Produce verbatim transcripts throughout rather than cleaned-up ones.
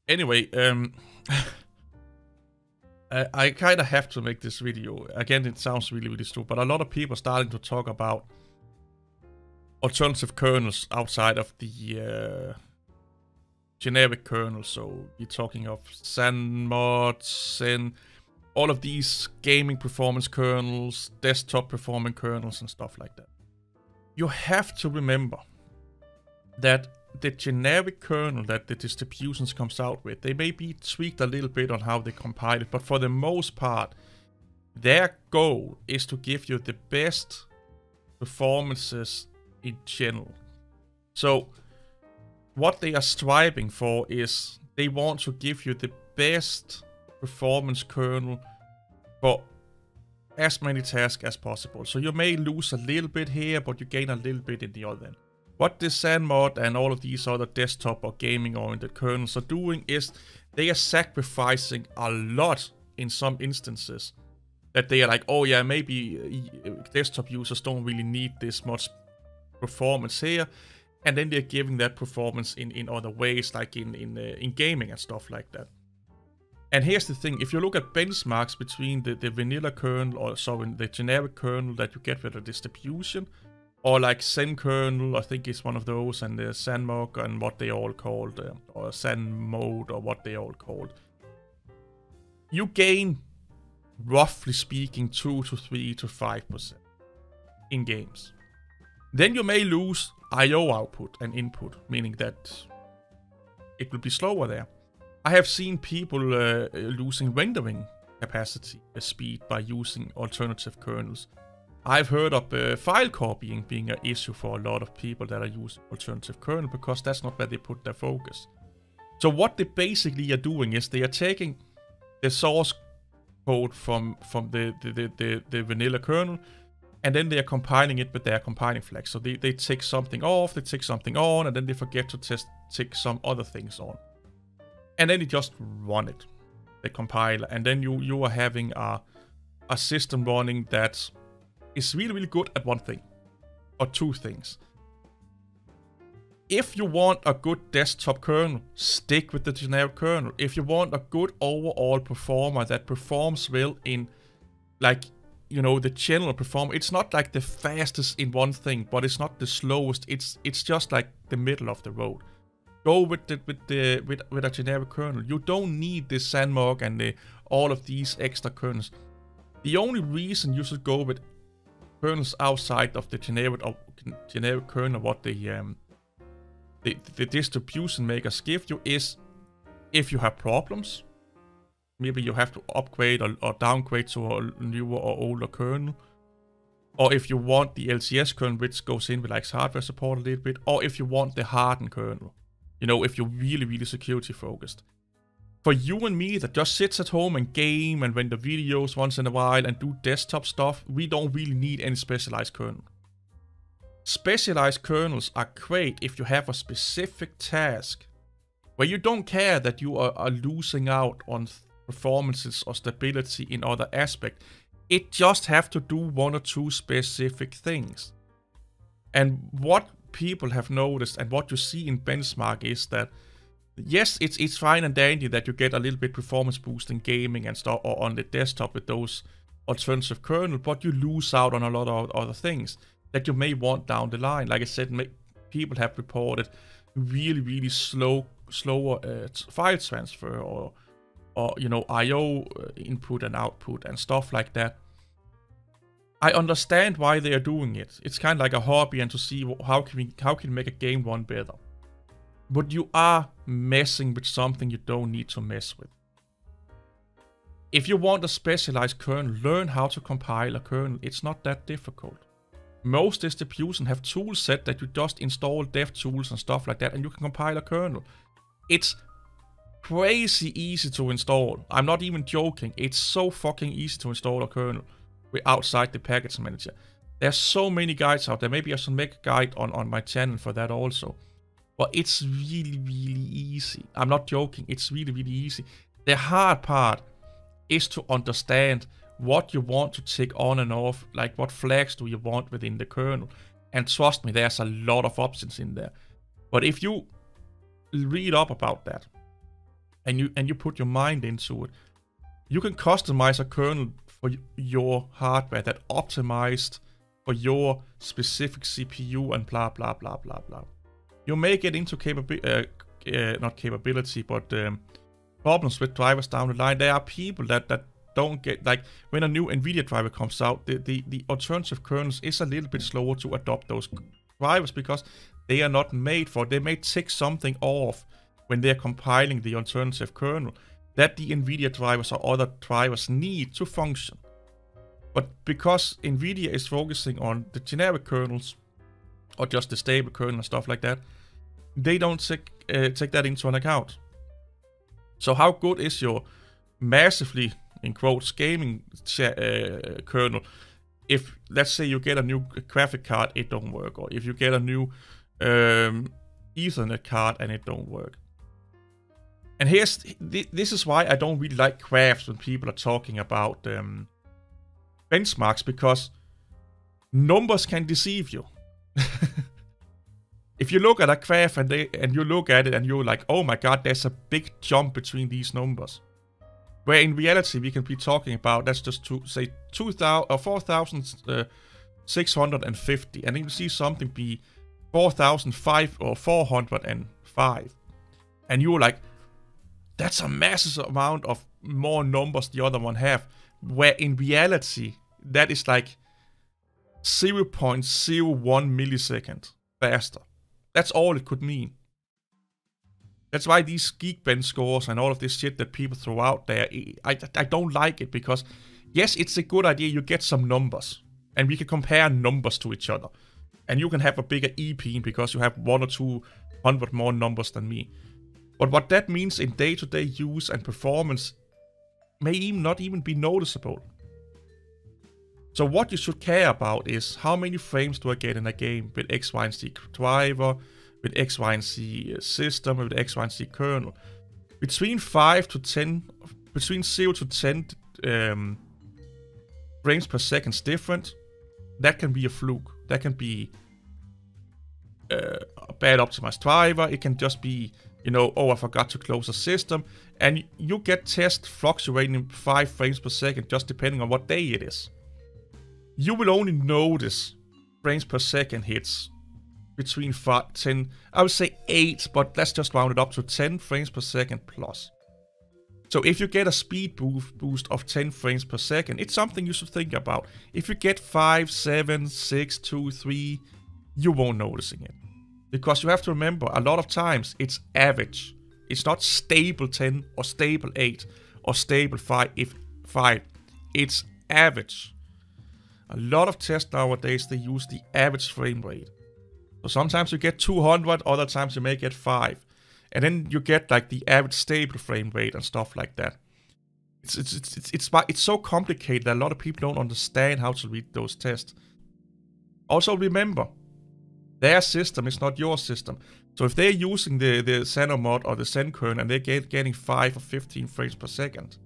Anyway, um, I, I kind of have to make this video. Again, it sounds really, really stupid, but a lot of people are starting to talk about alternative kernels outside of the uh, generic kernel. So you're talking of ZenMod, Zen, all of these gaming performance kernels, desktop performance kernels, and stuff like that. You have to remember that the generic kernel that the distributions comes out with, they may be tweaked a little bit on how they compile it, but for the most part, their goal is to give you the best performances in general. So what they are striving for is they want to give you the best performance kernel for as many tasks as possible. So you may lose a little bit here, but you gain a little bit in the other end. What the ZenMod and all of these other desktop or gaming-oriented kernels are doing is they are sacrificing a lot in some instances. That they are like, oh yeah, maybe desktop users don't really need this much performance here, and then they're giving that performance in, in other ways, like in in uh, in gaming and stuff like that. And here's the thing: if you look at benchmarks between the the vanilla kernel, or sorry, the generic kernel that you get with a distribution, or like Zen kernel, I think it's one of those, and the ZenMod and what they all called, uh, or ZenMod or what they all called, you gain, roughly speaking, two to three to five percent in games. Then you may lose I O output and input, meaning that it will be slower there. I have seen people uh, losing rendering capacity, uh, speed, by using alternative kernels. I've heard of uh, file copying being an issue for a lot of people that are using alternative kernel, because that's not where they put their focus. So what they basically are doing is they are taking the source code from from the the, the, the, the vanilla kernel, and then they are compiling it with their compiling flags. So they, they take something off, they take something on, and then they forget to test take some other things on. And then they just run it, the compiler, and then you you are having a a system running that is really, really good at one thing, or two things. If you want a good desktop kernel, stick with the generic kernel. If you want a good overall performer that performs well in, like, you know, the general performer, it's not like the fastest in one thing, but it's not the slowest. It's it's just like the middle of the road. Go with the with the with with a generic kernel. You don't need the ZenMod and the all of these extra kernels. The only reason you should go with kernels outside of the generic of generic kernel, what the um the, the distribution makers give you, is if you have problems. Maybe you have to upgrade or, or downgrade to a newer or older kernel. Or if you want the L T S kernel, which goes in with like hardware support a little bit. Or if you want the hardened kernel. You know, if you're really, really security focused. For you and me that just sits at home and game and render videos once in a while and do desktop stuff, we don't really need any specialized kernel. Specialized kernels are great if you have a specific task where you don't care that you are, are losing out on performances or stability in other aspects. It just have to do one or two specific things. And what people have noticed and what you see in benchmark is that yes, it's it's fine and dandy that you get a little bit performance boost in gaming and stuff, or on the desktop with those alternative kernel, but you lose out on a lot of other things that you may want down the line. Like I said, people have reported really, really slow, slower uh, file transfer, or or you know, I O input and output and stuff like that. I understand why they are doing it. It's kind of like a hobby, and to see how can we how can we make a game run better. But you are messing with something you don't need to mess with. If you want a specialized kernel, learn how to compile a kernel. It's not that difficult. Most distributions have tool set that you just install dev tools and stuff like that, and you can compile a kernel. It's crazy easy to install. I'm not even joking. It's so fucking easy to install a kernel outside the package manager. There's so many guides out there. Maybe I should make a guide on, on my channel for that also. But it's really, really easy. I'm not joking. It's really, really easy. The hard part is to understand what you want to take on and off. Like, what flags do you want within the kernel? And trust me, there's a lot of options in there. But if you read up about that, and you and you put your mind into it, you can customize a kernel for your hardware that optimized for your specific C P U and blah blah blah blah blah. You may get into capability, uh, uh, not capability, but um, problems with drivers down the line. There are people that that don't get, like, when a new NVIDIA driver comes out, the, the, the alternative kernels is a little bit slower to adopt those drivers because they are not made for it. They may tick something off when they're compiling the alternative kernel that the NVIDIA drivers or other drivers need to function. But because NVIDIA is focusing on the generic kernels or just the stable kernel and stuff like that, they don't take, uh, take that into an account. So how good is your massively, in quotes, gaming uh, kernel if, let's say, you get a new graphic card, it don't work, or if you get a new um, Ethernet card and it don't work. And here's, this is why I don't really like graphs when people are talking about um, benchmarks, because numbers can deceive you. If you look at a graph and they and you look at it and you're like, oh my god, there's a big jump between these numbers. Where in reality we can be talking about, that's just to say two thousand or four thousand six hundred fifty, and then you see something be four thousand five or four hundred five, and you're like, that's a massive amount of more numbers the other one have. Where in reality that is like zero point zero one millisecond faster. That's all it could mean. That's why these Geekbench scores and all of this shit that people throw out there, I, I don't like it, because yes, it's a good idea, you get some numbers and we can compare numbers to each other, and you can have a bigger E P because you have one or two hundred more numbers than me. But what that means in day-to-day use and performance may even not even be noticeable. So what you should care about is how many frames do I get in a game with X, Y, and Z driver, with X, Y, and Z system, with X, Y, and Z kernel. Between five to ten, between zero to ten um, frames per second different, that can be a fluke. That can be uh, a bad optimized driver. It can just be, you know, oh, I forgot to close a system. And you get tests fluctuating five frames per second just depending on what day it is. You will only notice frames per second hits between five, ten, I would say eight, but let's just round it up to ten frames per second plus. So if you get a speed boost of ten frames per second, it's something you should think about. If you get five, seven, six, two, three, you won't noticing it. Because you have to remember, a lot of times it's average. It's not stable ten or stable eight or stable five. If five, it's average. A lot of tests nowadays, they use the average frame rate. So sometimes you get two hundred, other times you may get five. And then you get like the average stable frame rate and stuff like that. It's it's it's it's it's, it's so complicated that a lot of people don't understand how to read those tests. Also remember, their system is not your system. So if they're using the, the Xenomod or the Zen kernel and they're get, getting five or fifteen frames per second,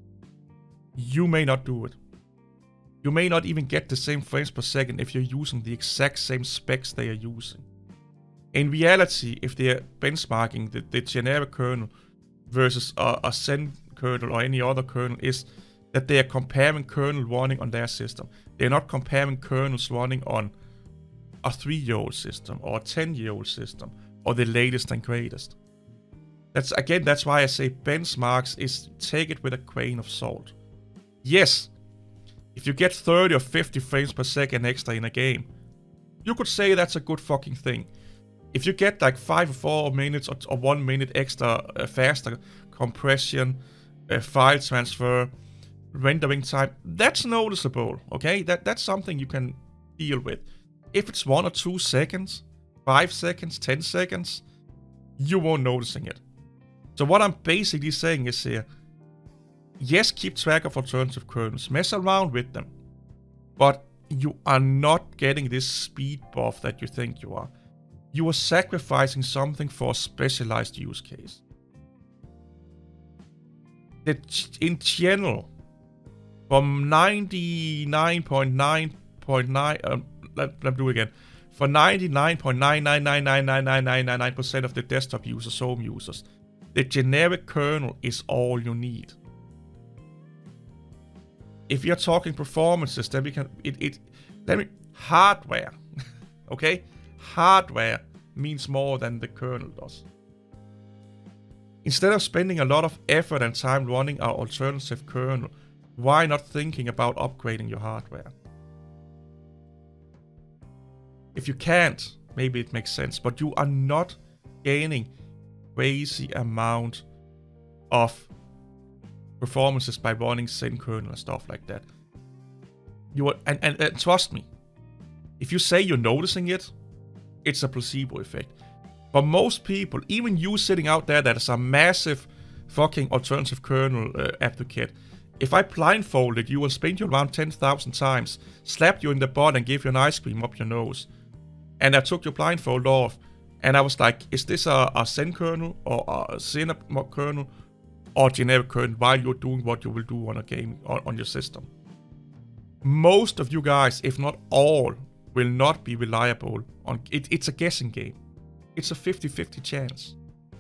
you may not do it. You may not even get the same frames per second if you're using the exact same specs they are using. In reality, if they're benchmarking the, the generic kernel versus a, a Zen kernel or any other kernel, is that they are comparing kernel running on their system. They're not comparing kernels running on a three-year-old system or a ten-year-old system or the latest and greatest. That's again, that's why I say benchmarks is take it with a grain of salt. Yes, if you get thirty or fifty frames per second extra in a game, you could say that's a good fucking thing. If you get like five or four minutes or, or one minute extra uh, faster compression, uh, file transfer, rendering time, that's noticeable, okay? That That's something you can deal with. If it's one or two seconds, five seconds, ten seconds, you won't noticing it. So what I'm basically saying is here, yes, keep track of alternative kernels, mess around with them, but you are not getting this speed buff that you think you are. You are sacrificing something for a specialized use case. That in general, from ninety-nine point nine nine, um, let, let me do it again, for ninety-nine point nine nine nine nine nine nine nine nine nine percent of the desktop users, home users, The generic kernel is all you need. If you're talking performances, then we can, it, it let me, hardware, okay? Hardware means more than the kernel does. Instead of spending a lot of effort and time running our alternative kernel, why not thinking about upgrading your hardware? If you can't, maybe it makes sense, but you are not gaining crazy amount of performances by running Zen kernel and stuff like that. You are, and, and, and trust me, if you say you're noticing it, it's a placebo effect. For most people, even you sitting out there that is a massive fucking alternative kernel uh, advocate, if I blindfolded you and spin you around ten thousand times, slapped you in the butt and gave you an ice cream up your nose, and I took your blindfold off, and I was like, is this a, a Zen kernel or a Zen kernel or generic kernel while you're doing what you will do on a game, on, on your system? Most of you guys, if not all, will not be reliable on it. It's a guessing game. It's a fifty fifty chance.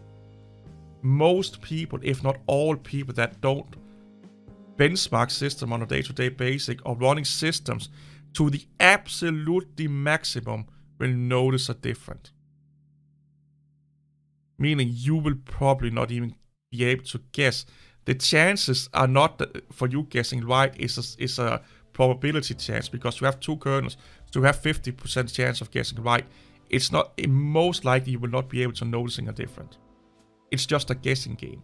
Most people, if not all people that don't benchmark system on a day-to-day basis or running systems to the absolutely maximum will notice a difference. Meaning you will probably not even be able to guess. The chances are not that for you guessing right is a, is a probability chance because you have two kernels, so you have fifty percent chance of guessing right. It's not, it most likely you will not be able to noticing a difference. It's just a guessing game.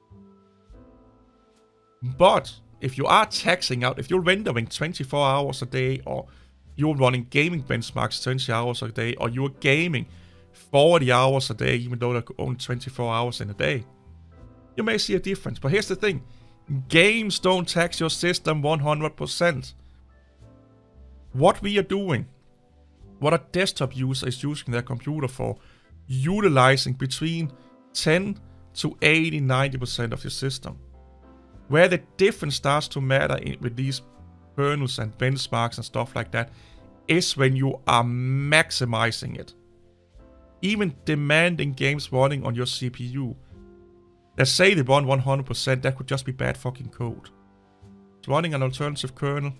But if you are taxing out, if you're rendering twenty-four hours a day, or you're running gaming benchmarks twenty hours a day, or you're gaming forty hours a day, even though there are only twenty-four hours in a day, you may see a difference. But here's the thing. Games don't tax your system one hundred percent. What we are doing, what a desktop user is using their computer for, utilizing between ten to eighty, ninety percent of your system. Where the difference starts to matter in, with these kernels and benchmarks and stuff like that, is when you are maximizing it. Even demanding games running on your C P U. Let's say they run one hundred percent, that could just be bad fucking code. It's running an alternative kernel.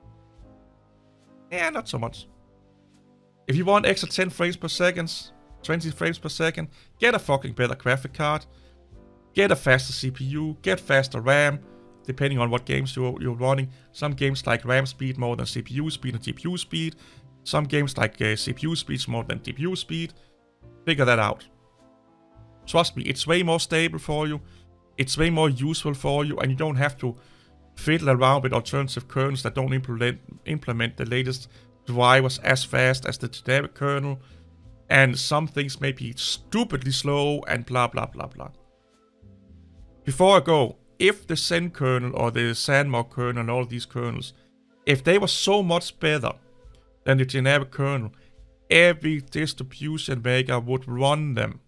Yeah, not so much. If you want extra ten frames per second, twenty frames per second, get a fucking better graphic card. Get a faster C P U, get faster RAM, depending on what games you're, you're running. Some games like RAM speed more than C P U speed and G P U speed. Some games like uh, C P U speed more than G P U speed. Figure that out. Trust me, it's way more stable for you. It's way more useful for you, and you don't have to fiddle around with alternative kernels that don't implement, implement the latest drivers as fast as the generic kernel. And some things may be stupidly slow and blah blah blah blah. Before I go, if the Zen kernel or the Sandmark kernel and all these kernels, if they were so much better than the generic kernel, every distribution maker would run them.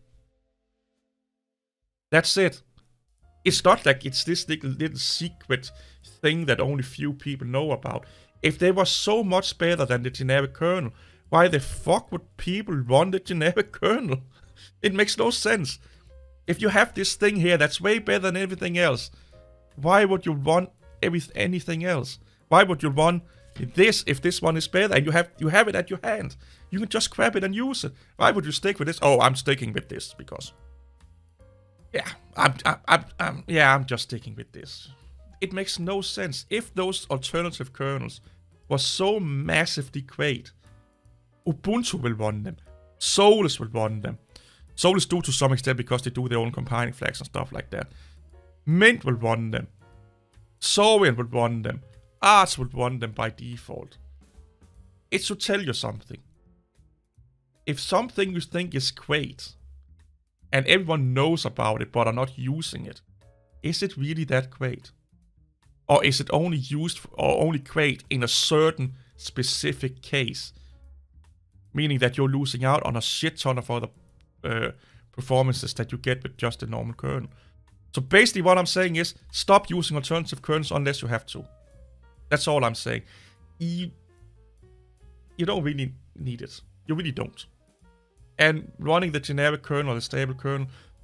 That's it. It's not like it's this little, little secret thing that only few people know about. If they were so much better than the generic kernel, why the fuck would people run the generic kernel? It makes no sense. If you have this thing here that's way better than everything else, why would you run every, anything else? Why would you run this if this one is better and you have you have it at your hand? You can just grab it and use it. Why would you stick with this? Oh, I'm sticking with this because... Yeah, I'm, I'm, I'm, I'm, yeah, I'm just sticking with this. It makes no sense. If those alternative kernels were so massively great, Ubuntu will run them. Solus will run them. Solus do to some extent because they do their own compiling flags and stuff like that. Mint will run them. Saurian will run them. Arch will run them by default. It should tell you something. If something you think is great, and everyone knows about it but are not using it, is it really that great? Or is it only used for, or only great in a certain specific case? Meaning that you're losing out on a shit ton of other uh, performances that you get with just the normal kernel. So basically what I'm saying is, stop using alternative kernels unless you have to. That's all I'm saying. You, you don't really need it. You really don't. And running the generic kernel, the stable kernel,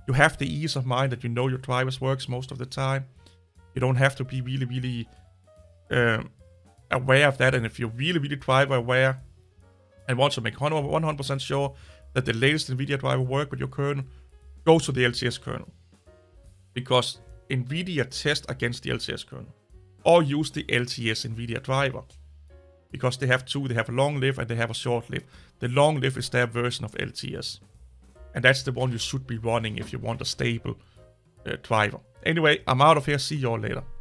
you have the ease of mind that you know your drivers works most of the time. You don't have to be really, really um, aware of that. And if you're really, really driver aware and want to make one hundred percent sure that the latest NVIDIA driver work with your kernel, go to the L T S kernel. Because NVIDIA test against the L T S kernel. Or use the L T S NVIDIA driver. Because they have two, they have a long live and they have a short live. The long live is their version of L T S. And that's the one you should be running if you want a stable uh, driver. Anyway, I'm out of here. See you all later.